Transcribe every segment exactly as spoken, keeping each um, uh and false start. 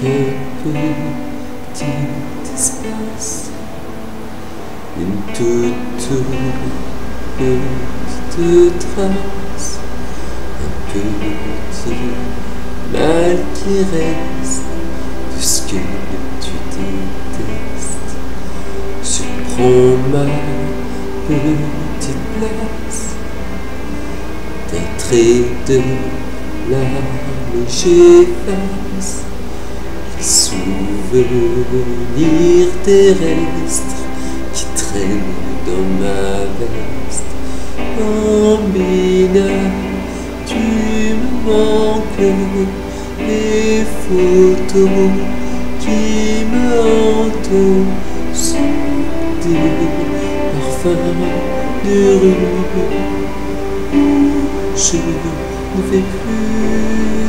petit espace, une toute petite trace, un petit mal qui reste de ce que tu détestes. Je prends ma petite place, d'un trait de larmes j'efface les souvenirs terrestres qui traînent dans ma veste. Bambina, tu me manques, les photos qui me hantent sont des parfums de rue. Je ne vais plus.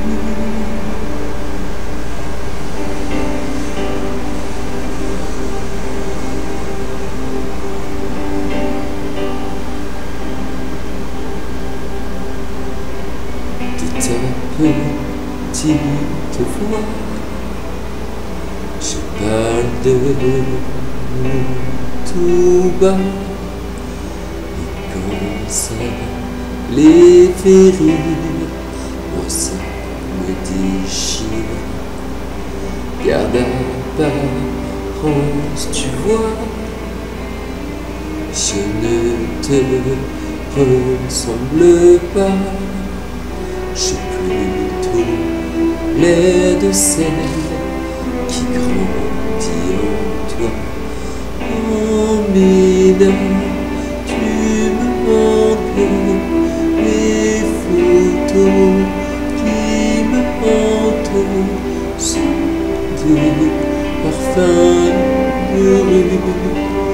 De ta petite voix, je parle de nous tout bas, et quand ça les fait rire, moi ça me déchire. Garde apparence, tu vois, je ne te ressemble pas. J'ai plutôt l'air de celle qui grandit en toi. Bambina, tu me manques, les photos qui me hantent sont des parfums de rue.